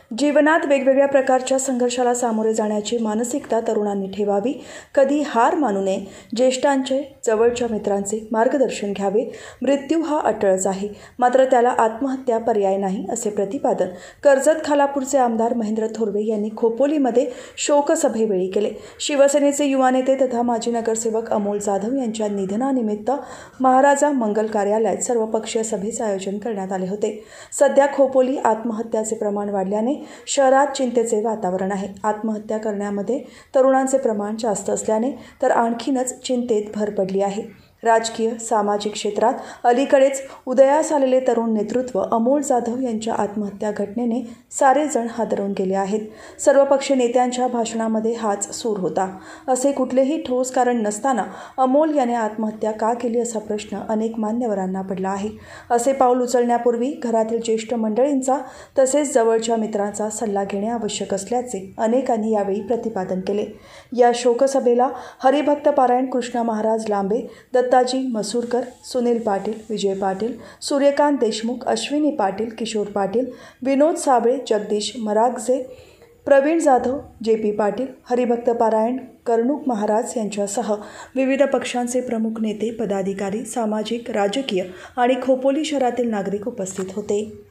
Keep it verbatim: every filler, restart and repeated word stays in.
जीवनात वेगवेगळ्या प्रकारच्या संघर्षाला सामोरे जाण्याची मानसिकता तरुणांनी ठेवावी. कधी हार मानू नये. ज्येष्ठांचे, जवळच्या मित्रांचे मार्गदर्शन घ्यावे. मृत्यू हा अटळच आहे, मात्र त्याला आत्महत्या पर्याय नाही, असे प्रतिपादन कर्जत खालापूरचे आमदार महेंद्र थोरवे यांनी खोपोलीमध्ये शोकसभेवेळी केले. शिवसेनेचे युवा नेते तथा माजी नगरसेवक अमोल जाधव यांच्या निधनानिमित्त महाराजा मंगल कार्यालयात सर्वपक्षीय सभेचे आयोजन करण्यात आले होते. सध्या खोपोली आत्महत्याचे प्रमाण वाढल्याने शहरात चिंतेचे वातावरण आहे. आत्महत्या करण्यामध्ये तरुणांचे प्रमाण जास्त असल्याने तर आणखीनच चिंतेत भर पडली आहे. राजकीय, सामाजिक क्षेत्रात अलीकडेच उदयास आलेले तरुण नेतृत्व अमोल जाधव यांच्या आत्महत्या घटनेने सारेजण हादरवून गेले आहेत. सर्वपक्षीय नेत्यांच्या भाषणामध्ये हाच सूर होता. असे कुठलेही ठोस कारण नसताना अमोल याने आत्महत्या का केली असा प्रश्न अनेक मान्यवरांना पडला आहे. असे पाऊल उचलण्यापूर्वी घरातील ज्येष्ठ मंडळींचा तसेच जवळच्या मित्रांचा सल्ला घेणे आवश्यक असल्याचे अनेकांनी यावेळी प्रतिपादन केले. या शोकसभेला हरिभक्त पारायण कृष्ण महाराज लांबे, दत्ताजी मसूरकर, सुनील पाटील, विजय पाटील, सूर्यकांत देशमुख, अश्विनी पाटील, किशोर पाटील, विनोद साबळे, जगदीश मरागजे, प्रवीण जाधव, जे पी पाटील, हरिभक्त पारायण कर्णूक महाराज यांच्यासह विविध पक्षांचे प्रमुख नेते, पदाधिकारी, सामाजिक, राजकीय आणि खोपोली शहरातील नागरिक उपस्थित होते.